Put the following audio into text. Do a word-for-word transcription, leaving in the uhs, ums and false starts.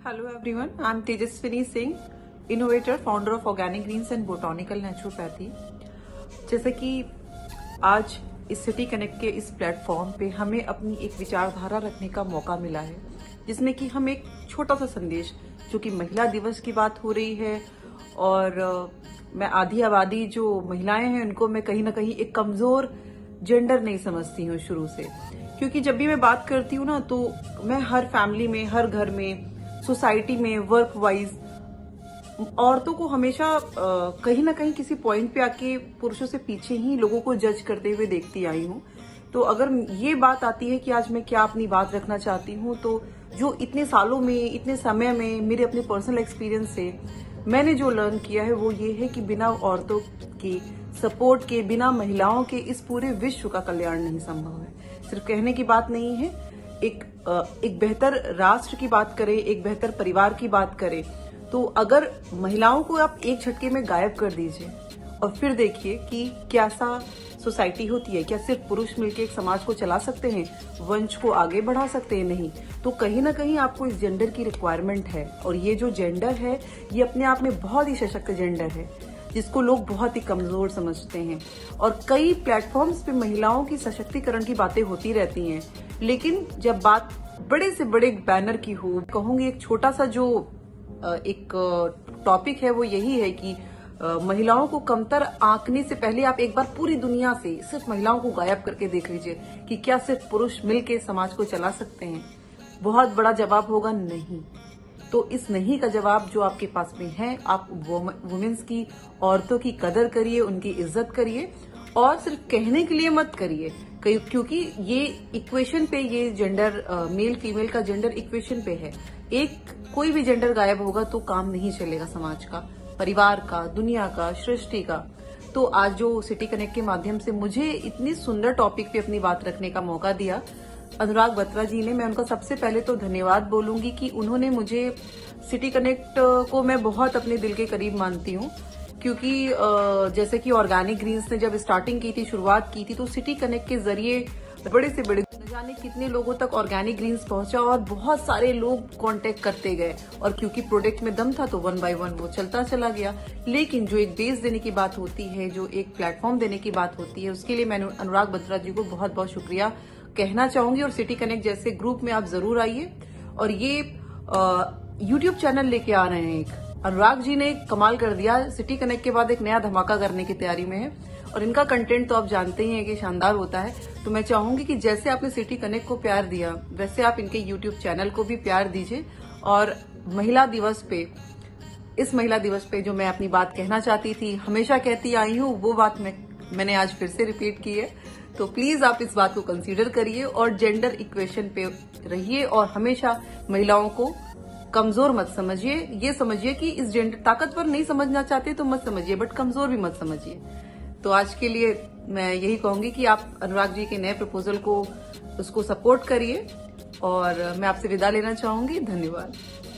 Hello everyone, I am Tejaswini Singh, innovator, founder of Organic Greens and Botanical Naturopathy. जैसे कि आज इस city connect के इस प्लेटफॉर्म पे हमें अपनी एक विचारधारा रखने का मौका मिला है, जिसमें कि हम एक छोटा सा संदेश, जो कि महिला दिवस की बात हो रही है और मैं आधी आबादी जो महिलाएं हैं उनको मैं कहीं ना कहीं एक कमजोर जेंडर नहीं समझती हूँ शुरू से, क्योंकि जब भी मैं बात करती हूँ ना तो मैं हर फैमिली में, हर घर में, सोसाइटी में, वर्क वाइज औरतों को हमेशा आ, कहीं ना कहीं किसी पॉइंट पे आके पुरुषों से पीछे ही लोगों को जज करते हुए देखती आई हूँ। तो अगर ये बात आती है कि आज मैं क्या अपनी बात रखना चाहती हूँ, तो जो इतने सालों में, इतने समय में मेरे अपने पर्सनल एक्सपीरियंस से मैंने जो लर्न किया है वो ये है कि बिना औरतों की सपोर्ट के, बिना महिलाओं के इस पूरे विश्व का कल्याण नहीं संभव है। सिर्फ कहने की बात नहीं है, एक एक बेहतर राष्ट्र की बात करें, एक बेहतर परिवार की बात करें, तो अगर महिलाओं को आप एक झटके में गायब कर दीजिए और फिर देखिए कि क्या सा सोसाइटी होती है। क्या सिर्फ पुरुष मिलकर एक समाज को चला सकते हैं, वंश को आगे बढ़ा सकते हैं? नहीं। तो कहीं ना कहीं आपको इस जेंडर की रिक्वायरमेंट है, और ये जो जेंडर है ये अपने आप में बहुत ही सशक्त जेंडर है, जिसको लोग बहुत ही कमजोर समझते हैं। और कई प्लेटफॉर्म्स पे महिलाओं की सशक्तिकरण की बातें होती रहती हैं, लेकिन जब बात बड़े से बड़े बैनर की हो, कहूंगी एक छोटा सा जो एक टॉपिक है वो यही है कि महिलाओं को कमतर आंकने से पहले आप एक बार पूरी दुनिया से सिर्फ महिलाओं को गायब करके देख लीजिए कि क्या सिर्फ पुरुष मिलके समाज को चला सकते हैं। बहुत बड़ा जवाब होगा नहीं। तो इस नहीं का जवाब जो आपके पास में है, आप वुमेन्स की, औरतों की कदर करिए, उनकी इज्जत करिए, और सिर्फ कहने के लिए मत करिए, क्योंकि ये इक्वेशन पे, ये जेंडर मेल फीमेल का जेंडर इक्वेशन पे है। एक कोई भी जेंडर गायब होगा तो काम नहीं चलेगा समाज का, परिवार का, दुनिया का, सृष्टि का। तो आज जो सिटी कनेक्ट के माध्यम से मुझे इतनी सुंदर टॉपिक पे अपनी बात रखने का मौका दिया अनुराग बत्रा जी ने, मैं उनका सबसे पहले तो धन्यवाद बोलूंगी कि उन्होंने मुझे, सिटी कनेक्ट को मैं बहुत अपने दिल के करीब मानती हूँ, क्योंकि जैसे कि ऑर्गेनिक ग्रीन्स ने जब स्टार्टिंग की थी, शुरुआत की थी, तो सिटी कनेक्ट के जरिए बड़े से बड़े न जाने कितने लोगों तक ऑर्गेनिक ग्रीन्स पहुंचा और बहुत सारे लोग कांटेक्ट करते गए, और क्योंकि प्रोडक्ट में दम था तो वन बाय वन वो चलता चला गया। लेकिन जो एक बेस देने की बात होती है, जो एक प्लेटफॉर्म देने की बात होती है, उसके लिए मैंने अनुराग बत्रा जी को बहुत बहुत शुक्रिया कहना चाहूंगी। और सिटी कनेक्ट जैसे ग्रुप में आप जरूर आइए। और ये यूट्यूब चैनल लेके आ रहे हैं एक, अनुराग जी ने कमाल कर दिया, सिटी कनेक्ट के बाद एक नया धमाका करने की तैयारी में है, और इनका कंटेंट तो आप जानते ही हैं कि शानदार होता है। तो मैं चाहूंगी कि जैसे आपने सिटी कनेक्ट को प्यार दिया, वैसे आप इनके यूट्यूब चैनल को भी प्यार दीजिए। और महिला दिवस पे, इस महिला दिवस पे जो मैं अपनी बात कहना चाहती थी, हमेशा कहती आई हूँ, वो बात मैं मैंने आज फिर से रिपीट की है। तो प्लीज आप इस बात को कंसीडर करिए और जेंडर इक्वेशन पे रहिए, और हमेशा महिलाओं को कमजोर मत समझिए। ये समझिए कि इस जेंडर, ताकतवर नहीं समझना चाहते तो मत समझिए, बट कमजोर भी मत समझिए। तो आज के लिए मैं यही कहूंगी कि आप अनुराग जी के नए प्रपोजल को, उसको सपोर्ट करिए, और मैं आपसे विदा लेना चाहूंगी। धन्यवाद।